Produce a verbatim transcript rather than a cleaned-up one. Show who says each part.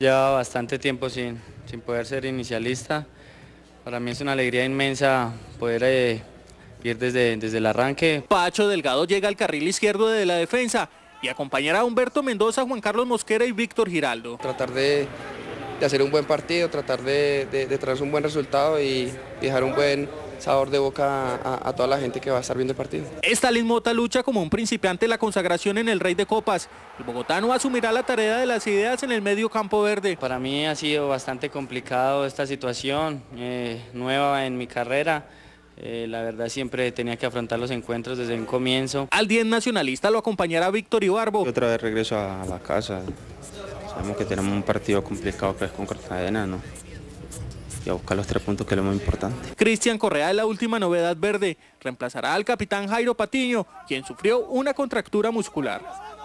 Speaker 1: Lleva bastante tiempo sin, sin poder ser inicialista. Para mí es una alegría inmensa poder eh, ir desde, desde el arranque.
Speaker 2: Pacho Delgado llega al carril izquierdo de la defensa y acompañará a Humberto Mendoza, Juan Carlos Mosquera y Víctor Giraldo.
Speaker 3: Tratar de, de hacer un buen partido, tratar de, de, de traer un buen resultado y dejar un buen sabor de boca a, a toda la gente que va a estar viendo el partido.
Speaker 2: Stalin Mota lucha como un principiante la consagración en el Rey de Copas. El bogotano asumirá la tarea de las ideas en el medio campo verde.
Speaker 1: Para mí ha sido bastante complicado esta situación, eh, nueva en mi carrera. Eh, la verdad siempre tenía que afrontar los encuentros desde un comienzo.
Speaker 2: Al diez nacionalista lo acompañará Víctor Ibarbo.
Speaker 4: Y otra vez regreso a la casa. Sabemos que tenemos un partido complicado que es con Cartagena, ¿no? Y a buscar los tres puntos, que es lo más importante.
Speaker 2: Cristian Correa es la última novedad verde. Reemplazará al capitán Jairo Patiño, quien sufrió una contractura muscular.